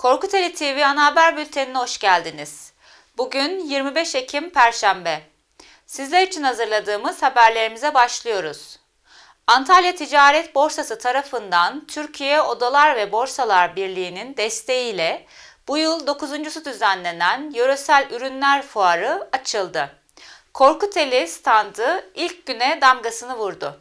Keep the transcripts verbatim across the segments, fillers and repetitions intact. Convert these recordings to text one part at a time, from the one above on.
Korkuteli T V Ana Haber Bülteni'ne hoş geldiniz. Bugün yirmi beş Ekim Perşembe. Sizler için hazırladığımız haberlerimize başlıyoruz. Antalya Ticaret Borsası tarafından Türkiye Odalar ve Borsalar Birliği'nin desteğiyle bu yıl dokuzuncusu düzenlenen Yöresel Ürünler Fuarı açıldı. Korkuteli standı ilk güne damgasını vurdu.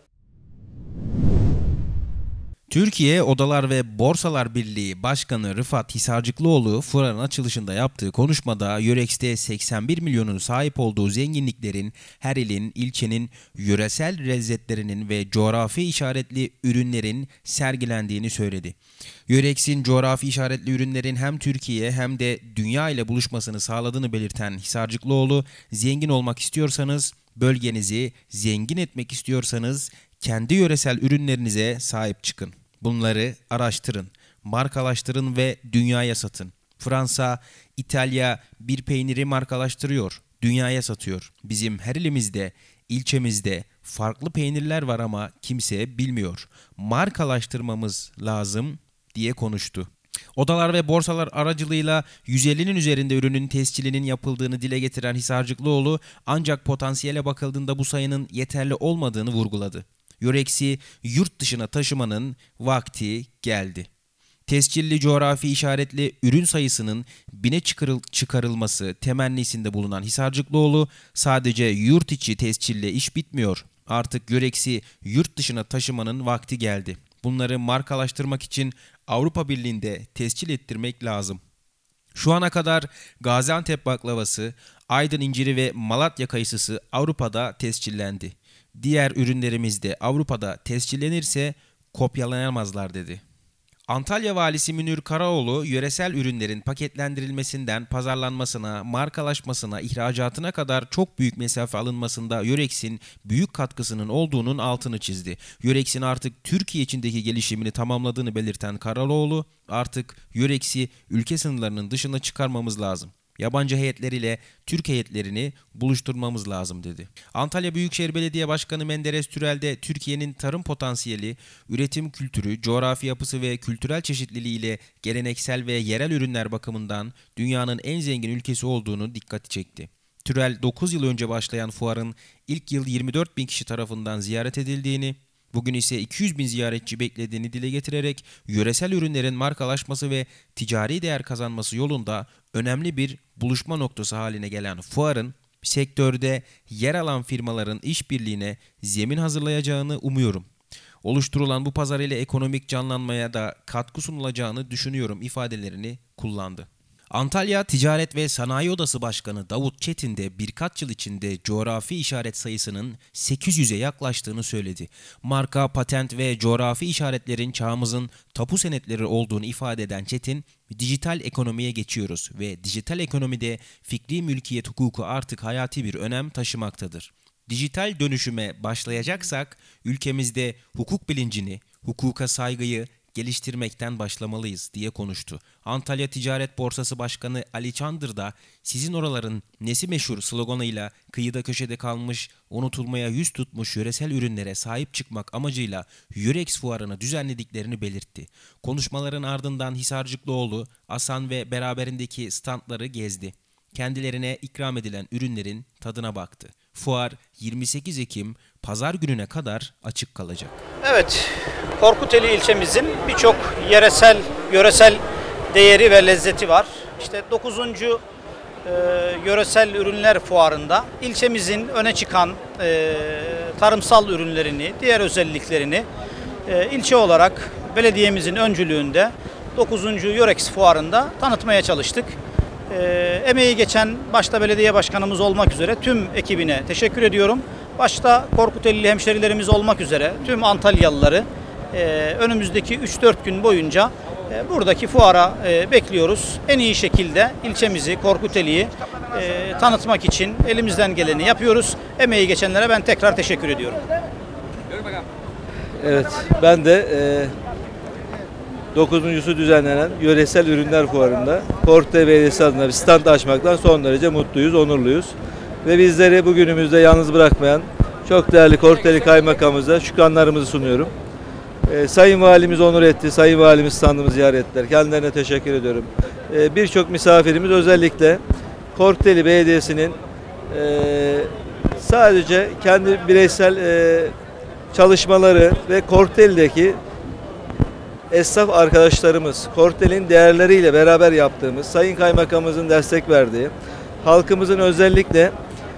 Türkiye Odalar ve Borsalar Birliği Başkanı Rıfat Hisarcıklıoğlu fuarın açılışında yaptığı konuşmada Yörex'te seksen bir milyonun sahip olduğu zenginliklerin her ilin, ilçenin yöresel lezzetlerinin ve coğrafi işaretli ürünlerin sergilendiğini söyledi. Yörex'in coğrafi işaretli ürünlerin hem Türkiye hem de dünya ile buluşmasını sağladığını belirten Hisarcıklıoğlu, zengin olmak istiyorsanız, bölgenizi zengin etmek istiyorsanız kendi yöresel ürünlerinize sahip çıkın. Bunları araştırın, markalaştırın ve dünyaya satın. Fransa, İtalya bir peyniri markalaştırıyor, dünyaya satıyor. Bizim her ilimizde, ilçemizde farklı peynirler var ama kimse bilmiyor. Markalaştırmamız lazım diye konuştu. Odalar ve borsalar aracılığıyla yüz ellinin üzerinde ürünün tescilinin yapıldığını dile getiren Hisarcıklıoğlu, ancak potansiyele bakıldığında bu sayının yeterli olmadığını vurguladı. Yörex'i yurt dışına taşımanın vakti geldi. Tescilli coğrafi işaretli ürün sayısının bine çıkarılması temennisinde bulunan Hisarcıklıoğlu, sadece yurt içi tescille iş bitmiyor. Artık Yörex'i yurt dışına taşımanın vakti geldi. Bunları markalaştırmak için Avrupa Birliği'nde tescil ettirmek lazım. Şu ana kadar Gaziantep baklavası, Aydın inciri ve Malatya kayısısı Avrupa'da tescillendi. Diğer ürünlerimiz de Avrupa'da tescillenirse kopyalayamazlar dedi. Antalya Valisi Münir Karaoğlu, yöresel ürünlerin paketlendirilmesinden pazarlanmasına, markalaşmasına, ihracatına kadar çok büyük mesafe alınmasında Yörex'in büyük katkısının olduğunun altını çizdi. Yörex'in artık Türkiye içindeki gelişimini tamamladığını belirten Karaoğlu, artık Yörex'i ülke sınırlarının dışına çıkarmamız lazım. Yabancı heyetleriyle Türk heyetlerini buluşturmamız lazım dedi. Antalya Büyükşehir Belediye Başkanı Menderes Türel de Türkiye'nin tarım potansiyeli, üretim kültürü, coğrafi yapısı ve kültürel çeşitliliğiyle geleneksel ve yerel ürünler bakımından dünyanın en zengin ülkesi olduğunu dikkati çekti. Türel, dokuz yıl önce başlayan fuarın ilk yıl yirmi dört bin kişi tarafından ziyaret edildiğini, bugün ise iki yüz bin ziyaretçi beklediğini dile getirerek yöresel ürünlerin markalaşması ve ticari değer kazanması yolunda önemli bir buluşma noktası haline gelen fuarın sektörde yer alan firmaların işbirliğine zemin hazırlayacağını umuyorum. Oluşturulan bu pazar ile ekonomik canlanmaya da katkı sunulacağını düşünüyorum ifadelerini kullandı. Antalya Ticaret ve Sanayi Odası Başkanı Davut Çetin de birkaç yıl içinde coğrafi işaret sayısının sekiz yüze yaklaştığını söyledi. Marka, patent ve coğrafi işaretlerin çağımızın tapu senetleri olduğunu ifade eden Çetin, dijital ekonomiye geçiyoruz ve dijital ekonomide fikri mülkiyet hukuku artık hayati bir önem taşımaktadır. Dijital dönüşüme başlayacaksak ülkemizde hukuk bilincini, hukuka saygıyı geliştirmekten başlamalıyız diye konuştu. Antalya Ticaret Borsası Başkanı Ali Çandır da sizin oraların nesi meşhur sloganıyla kıyıda köşede kalmış, unutulmaya yüz tutmuş yöresel ürünlere sahip çıkmak amacıyla Yörex fuarını düzenlediklerini belirtti. Konuşmaların ardından Hisarcıklıoğlu, Asan ve beraberindeki standları gezdi. Kendilerine ikram edilen ürünlerin tadına baktı. Fuar yirmi sekiz Ekim Pazar gününe kadar açık kalacak. Evet, Korkuteli ilçemizin birçok yöresel yöresel değeri ve lezzeti var. İşte dokuzuncu E, Yöresel Ürünler Fuarı'nda ilçemizin öne çıkan e, tarımsal ürünlerini, diğer özelliklerini e, ilçe olarak belediyemizin öncülüğünde dokuzuncu Yörex Fuarı'nda tanıtmaya çalıştık. E, emeği geçen başta belediye başkanımız olmak üzere tüm ekibine teşekkür ediyorum. Başta Korkuteli hemşerilerimiz olmak üzere tüm Antalyalıları e, önümüzdeki üç dört gün boyunca e, buradaki fuara e, bekliyoruz. En iyi şekilde ilçemizi, Korkuteli'yi e, tanıtmak için elimizden geleni yapıyoruz. Emeği geçenlere ben tekrar teşekkür ediyorum. Evet, ben de e, dokuzuncusu düzenlenen Yöresel Ürünler Fuarı'nda Korkuteli Belediyesi adına bir stand açmaktan son derece mutluyuz, onurluyuz. Ve bizleri bugünümüzde yalnız bırakmayan çok değerli Korkuteli Kaymakamımıza şükranlarımızı sunuyorum. E, Sayın Valimiz onur etti, Sayın Valimiz standımızı ziyaret ettiler. Kendilerine teşekkür ediyorum. E, Birçok misafirimiz özellikle Korkuteli Belediyesi'nin e, sadece kendi bireysel e, çalışmaları ve Korkuteli'deki esnaf arkadaşlarımız, Korkuteli'nin değerleriyle beraber yaptığımız, Sayın Kaymakamımızın destek verdiği, halkımızın özellikle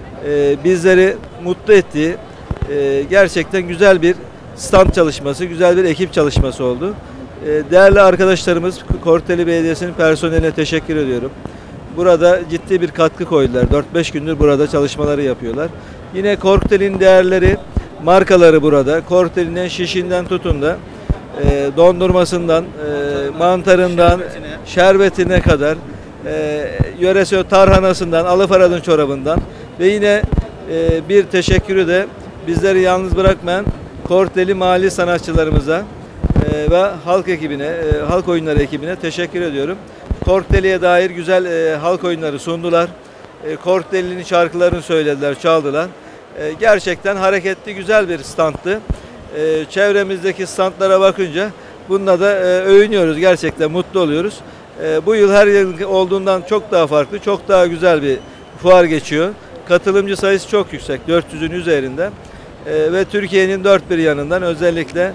e, bizleri mutlu ettiği e, gerçekten güzel bir stand çalışması, güzel bir ekip çalışması oldu. E, değerli arkadaşlarımız, Korkuteli Belediyesi'nin personeline teşekkür ediyorum. Burada ciddi bir katkı koydular. dört beş gündür burada çalışmaları yapıyorlar. Yine Korkuteli'nin değerleri, markaları burada. Korkuteli'nin şişinden tutun da e, dondurmasından, e, mantarından, şerbetine, şerbetine kadar, e, yöresel tarhanasından, Alıfaradın çorabından ve yine e, bir teşekkürü de bizleri yalnız bırakmayan Korkuteli mahalli sanatçılarımıza e, ve halk ekibine, e, halk oyunları ekibine teşekkür ediyorum. Korkuteli'ye dair güzel e, halk oyunları sundular. E, Korkuteli'nin şarkılarını söylediler, çaldılar. E, gerçekten hareketli, güzel bir standtı. E, çevremizdeki standlara bakınca bununla da e, övünüyoruz. Gerçekten mutlu oluyoruz. E, bu yıl her yıl olduğundan çok daha farklı, çok daha güzel bir fuar geçiyor. Katılımcı sayısı çok yüksek, dört yüzün üzerinde. E, ve Türkiye'nin dört bir yanından özellikle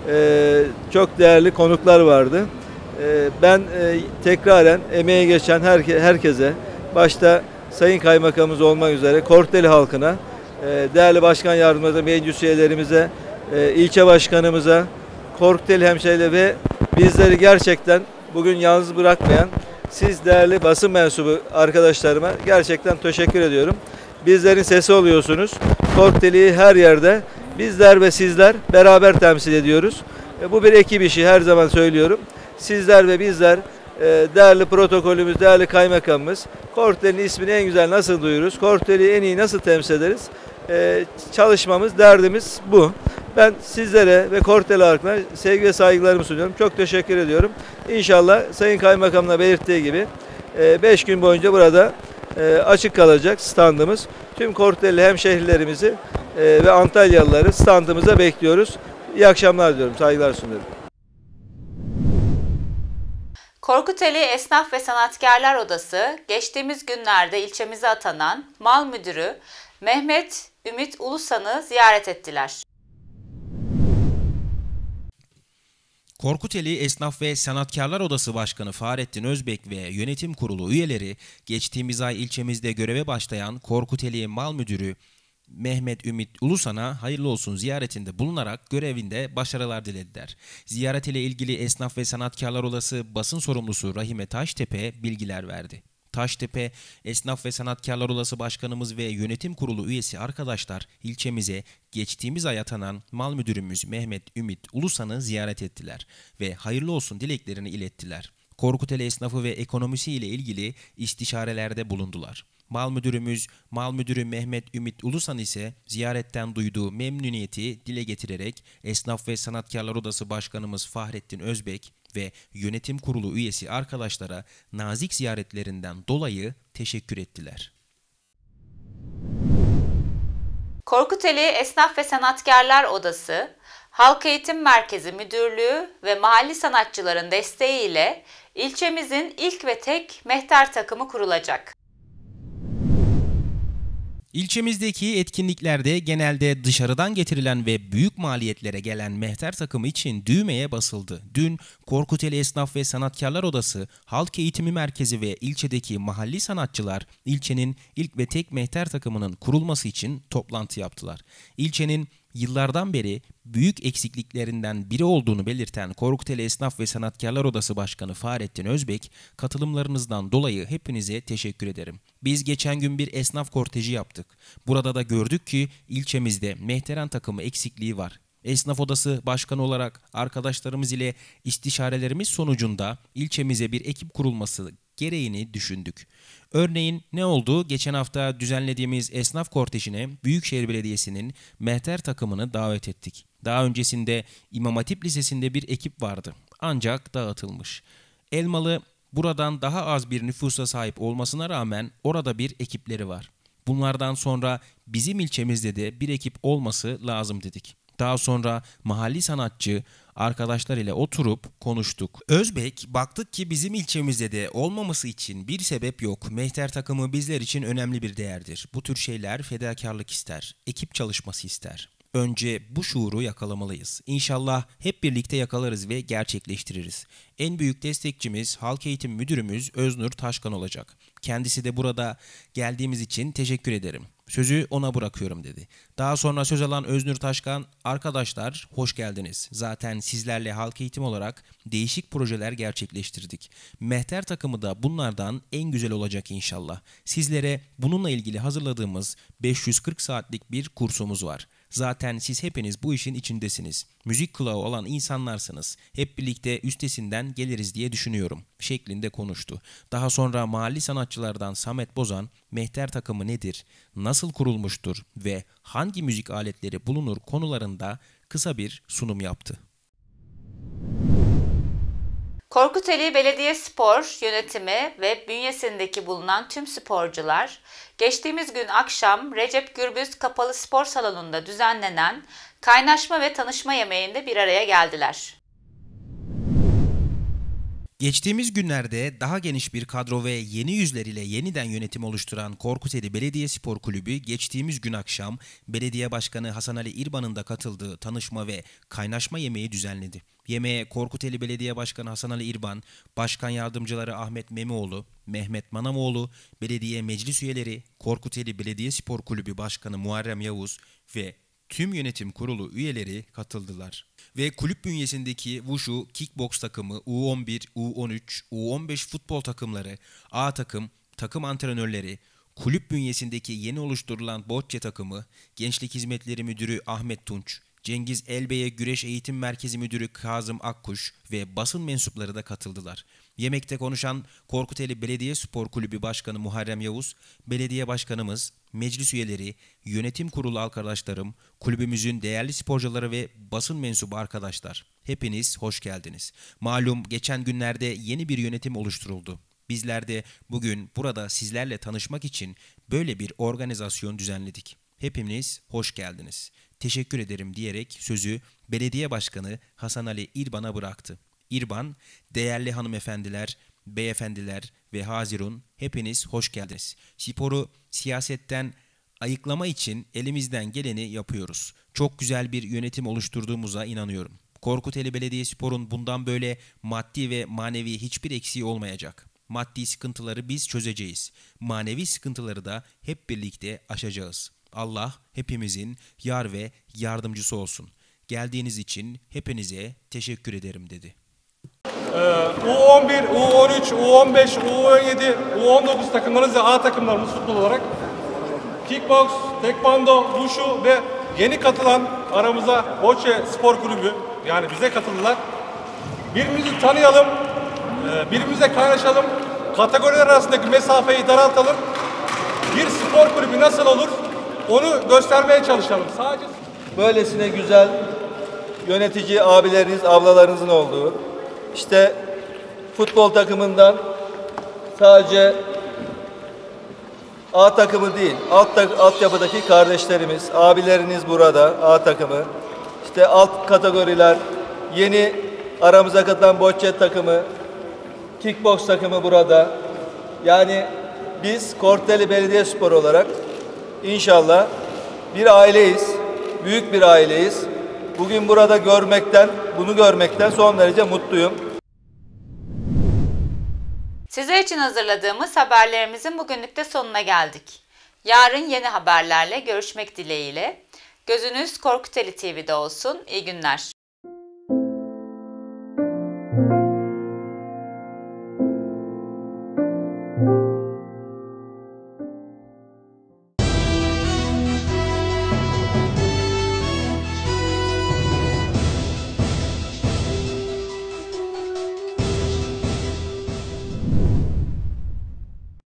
e, çok değerli konuklar vardı. E, ben e, tekraren emeği geçen herke, herkese, başta Sayın Kaymakamımız olmak üzere Korkuteli halkına, e, değerli başkan yardımcılarımıza, meclis üyelerimize, e, ilçe başkanımıza, Korkuteli hemşehrileri ve bizleri gerçekten bugün yalnız bırakmayan siz değerli basın mensubu arkadaşlarıma gerçekten teşekkür ediyorum. Bizlerin sesi oluyorsunuz. Korkuteli'yi her yerde bizler ve sizler beraber temsil ediyoruz. E, bu bir ekip işi, her zaman söylüyorum. Sizler ve bizler, e, değerli protokolümüz, değerli kaymakamımız, Korkuteli'nin ismini en güzel nasıl duyururuz, Korkuteli'yi en iyi nasıl temsil ederiz? E, çalışmamız, derdimiz bu. Ben sizlere ve Korkuteli halkına sevgi ve saygılarımı sunuyorum. Çok teşekkür ediyorum. İnşallah Sayın Kaymakam'la belirttiği gibi beş gün boyunca burada e, açık kalacak standımız. Tüm Korkuteli hemşehrilerimizi e, ve Antalyalıları standımıza bekliyoruz. İyi akşamlar diliyorum. Saygılar sunuyorum. Korkuteli Esnaf ve Sanatkarlar Odası geçtiğimiz günlerde ilçemize atanan Mal Müdürü Mehmet Ümit Ulusan'ı ziyaret ettiler. Korkuteli Esnaf ve Sanatkarlar Odası Başkanı Fahrettin Özbek ve Yönetim Kurulu üyeleri geçtiğimiz ay ilçemizde göreve başlayan Korkuteli Mal Müdürü Mehmet Ümit Ulusan'a hayırlı olsun ziyaretinde bulunarak görevinde başarılar dilediler. Ziyaret ile ilgili Esnaf ve Sanatkarlar Odası basın sorumlusu Rahime Taştepe bilgiler verdi. Taştepe, Esnaf ve Sanatkarlar Odası Başkanımız ve Yönetim Kurulu üyesi arkadaşlar ilçemize geçtiğimiz ay atanan Mal Müdürümüz Mehmet Ümit Ulusan'ı ziyaret ettiler ve hayırlı olsun dileklerini ilettiler. Korkuteli esnafı ve ekonomisi ile ilgili istişarelerde bulundular. Mal Müdürümüz, Mal Müdürü Mehmet Ümit Ulusan ise ziyaretten duyduğu memnuniyeti dile getirerek Esnaf ve Sanatkarlar Odası Başkanımız Fahrettin Özbek ve Yönetim Kurulu üyesi arkadaşlara nazik ziyaretlerinden dolayı teşekkür ettiler. Korkuteli Esnaf ve Sanatkarlar Odası, Halk Eğitim Merkezi Müdürlüğü ve mahalli sanatçıların desteğiyle ilçemizin ilk ve tek mehter takımı kurulacak. İlçemizdeki etkinliklerde genelde dışarıdan getirilen ve büyük maliyetlere gelen mehter takımı için düğmeye basıldı. Dün Korkuteli Esnaf ve Sanatkarlar Odası, Halk Eğitimi Merkezi ve ilçedeki mahalli sanatçılar ilçenin ilk ve tek mehter takımının kurulması için toplantı yaptılar. İlçenin yıllardan beri büyük eksikliklerinden biri olduğunu belirten Korkuteli Esnaf ve Sanatkarlar Odası Başkanı Fahrettin Özbek, katılımlarınızdan dolayı hepinize teşekkür ederim. Biz geçen gün bir esnaf korteji yaptık. Burada da gördük ki ilçemizde mehteren takımı eksikliği var. Esnaf Odası Başkanı olarak arkadaşlarımız ile istişarelerimiz sonucunda ilçemize bir ekip kurulması gereğini düşündük. Örneğin ne oldu? Geçen hafta düzenlediğimiz esnaf kortejine Büyükşehir Belediyesi'nin mehter takımını davet ettik. Daha öncesinde İmam Hatip Lisesi'nde bir ekip vardı. Ancak dağıtılmış. Elmalı buradan daha az bir nüfusa sahip olmasına rağmen orada bir ekipleri var. Bunlardan sonra bizim ilçemizde de bir ekip olması lazım dedik. Daha sonra mahalli sanatçı arkadaşlar ile oturup konuştuk. Özbek, baktık ki bizim ilçemizde de olmaması için bir sebep yok. Mehter takımı bizler için önemli bir değerdir. Bu tür şeyler fedakarlık ister, ekip çalışması ister. Önce bu şuuru yakalamalıyız. İnşallah hep birlikte yakalarız ve gerçekleştiririz. En büyük destekçimiz Halk Eğitim Müdürümüz Öznur Taşkan olacak. Kendisi de burada geldiğimiz için teşekkür ederim. Sözü ona bırakıyorum dedi. Daha sonra söz alan Öznur Taşkan, arkadaşlar hoş geldiniz. Zaten sizlerle halk eğitim olarak değişik projeler gerçekleştirdik. Mehter takımı da bunlardan en güzel olacak inşallah. Sizlere bununla ilgili hazırladığımız beş yüz kırk saatlik bir kursumuz var. Zaten siz hepiniz bu işin içindesiniz. Müzik kulağı olan insanlarsınız. Hep birlikte üstesinden geliriz diye düşünüyorum şeklinde konuştu. Daha sonra mahalli sanatçılardan Samet Bozan, mehter takımı nedir, nasıl kurulmuştur ve hangi müzik aletleri bulunur konularında kısa bir sunum yaptı. Korkuteli Belediyespor yönetimi ve bünyesindeki bulunan tüm sporcular, geçtiğimiz gün akşam Recep Gürbüz Kapalı Spor Salonu'nda düzenlenen kaynaşma ve tanışma yemeğinde bir araya geldiler. Geçtiğimiz günlerde daha geniş bir kadro ve yeni yüzler ile yeniden yönetim oluşturan Korkuteli Belediyespor Kulübü geçtiğimiz gün akşam Belediye Başkanı Hasan Ali İrban'ın da katıldığı tanışma ve kaynaşma yemeği düzenledi. Yemeğe Korkuteli Belediye Başkanı Hasan Ali İrban, Başkan Yardımcıları Ahmet Memioğlu, Mehmet Manamoğlu, belediye meclis üyeleri, Korkuteli Belediyespor Kulübü Başkanı Muharrem Yavuz ve tüm yönetim kurulu üyeleri katıldılar. Ve kulüp bünyesindeki Wushu, Kickbox takımı, U on bir, U on üç, U on beş futbol takımları, A takım, takım antrenörleri, kulüp bünyesindeki yeni oluşturulan bocce takımı, Gençlik Hizmetleri Müdürü Ahmet Tunç, Cengiz Elbey'e Güreş Eğitim Merkezi Müdürü Kazım Akkuş ve basın mensupları da katıldılar. Yemekte konuşan Korkuteli Belediyespor Kulübü Başkanı Muharrem Yavuz, belediye başkanımız, meclis üyeleri, yönetim kurulu arkadaşlarım, kulübümüzün değerli sporcuları ve basın mensubu arkadaşlar, hepiniz hoş geldiniz. Malum geçen günlerde yeni bir yönetim oluşturuldu. Bizler de bugün burada sizlerle tanışmak için böyle bir organizasyon düzenledik. Hepiniz hoş geldiniz. Teşekkür ederim diyerek sözü belediye başkanı Hasan Ali İrban'a bıraktı. İrban, değerli hanımefendiler, beyefendiler ve Hazirun, hepiniz hoş geldiniz. Sporu siyasetten ayıklama için elimizden geleni yapıyoruz. Çok güzel bir yönetim oluşturduğumuza inanıyorum. Korkuteli Belediyespor'un bundan böyle maddi ve manevi hiçbir eksiği olmayacak. Maddi sıkıntıları biz çözeceğiz. Manevi sıkıntıları da hep birlikte aşacağız. Allah hepimizin yar ve yardımcısı olsun. Geldiğiniz için hepinize teşekkür ederim dedi. U on bir, U on üç, U on beş, U on yedi, U on dokuz takımlarımız ve A takımlarımız futbol olarak kickbox, tekvando, wushu ve yeni katılan aramıza Bocce Spor Kulübü, yani bize katıldılar. Birbirimizi tanıyalım, birbirimize kaynaşalım, kategoriler arasındaki mesafeyi daraltalım. Bir spor kulübü nasıl olur onu göstermeye çalışalım. Sadece Böylesine güzel yönetici abileriniz, ablalarınızın olduğu, işte futbol takımından sadece A takımı değil, alt altyapıdaki kardeşlerimiz, abileriniz burada, A takımı, işte alt kategoriler, yeni aramıza katılan bocce takımı, kickbox takımı burada. Yani biz Korkuteli Belediyespor olarak inşallah bir aileyiz, büyük bir aileyiz. Bugün burada görmekten, bunu görmekten son derece mutluyum. Sizler için hazırladığımız haberlerimizin bugünlük de sonuna geldik. Yarın yeni haberlerle görüşmek dileğiyle. Gözünüz Korkuteli T V'de olsun. İyi günler.